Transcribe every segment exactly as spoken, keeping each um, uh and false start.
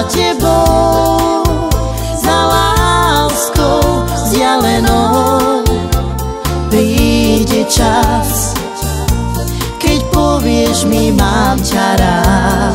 za tebou, za láskou vzdialenou. Príde čas, keď povieš mi, mám ťa rád.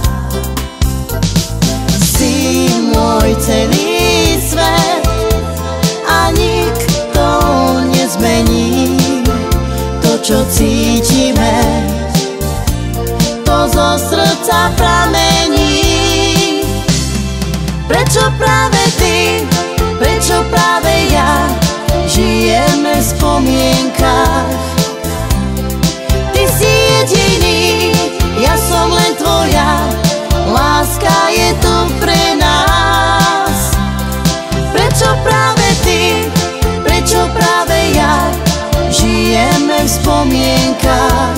Si môj celý svet a nikto nezmení to, čo cítime, to zo srdca pramení. Prečo práve ty, prečo práve ja žijeme v spomienkach? Ty si jediný, ja som len tvoja, láska je tu pre nás. Prečo práve ty, prečo práve ja žijeme v spomienkach?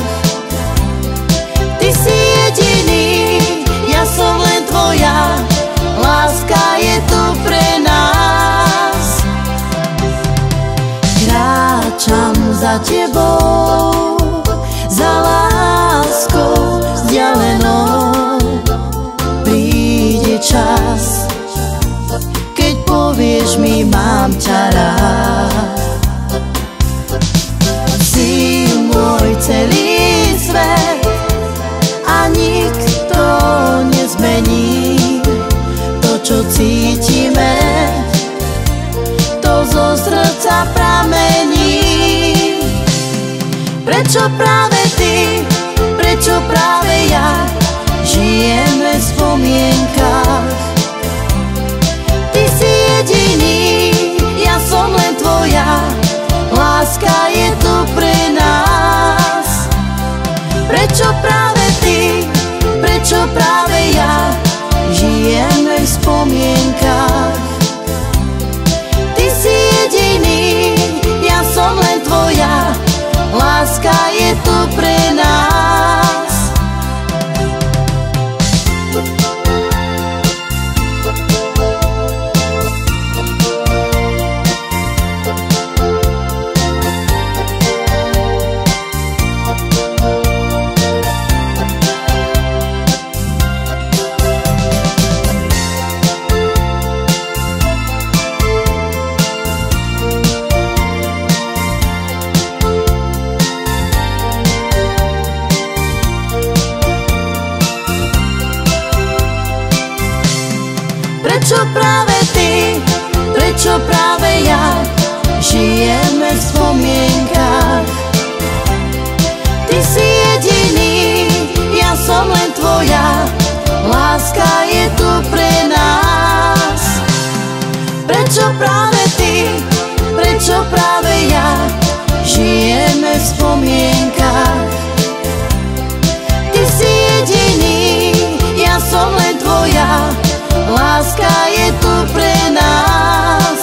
Ty si jediný, ja som len tvoja, láska je tu pre nás. Kráčam za tebou, za láskou vzdialenou. Príde čas, keď povieš mi, mám ťa rád. Si môj celý svet a nikto nezmení to, čo cítime, to zo srdca pramení. Prečo práve ty, prečo práve ja žijeme v spomienkach? Ty si jediný, ja som len tvoja, láska je tu pre nás. Prečo práve ty, prečo práve ja žijeme v spomienkach? Ty si jediný, ja som len tvoja, láska je tu pre nás. Prečo práve ty, prečo práve ja žijeme v spomienkach? Ty si jediný, ja som len tvoja, láska je tu pre nás. Prečo práve ty, prečo práve ja žijeme v spomienkach? Ty si jediný, ja som len tvoja, láska je tu pre nás.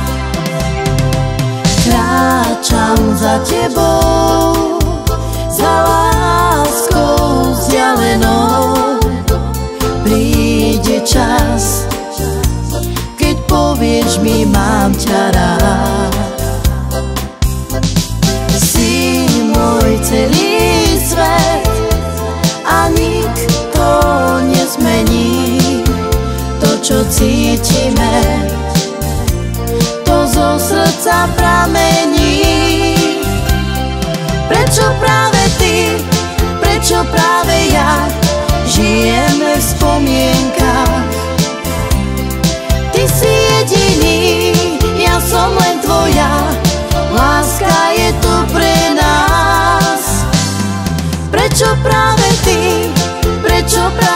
Kráčam za tebou, za láskou vzdialenou. Príde čas, keď povieš mi, mám ťa rád. Si môj celý svet a nikto nezmení to, čo cítime, to zo srdca pramení. Prečo práve ty, prečo práve ja žijeme v spomienkach? Ty si jediný, ja som len tvoja, láska je tu pre nás. Prečo práve ty, prečo práve